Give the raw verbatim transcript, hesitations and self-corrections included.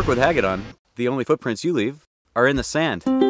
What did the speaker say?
with Hagadon. The only footprints you leave are in the sand.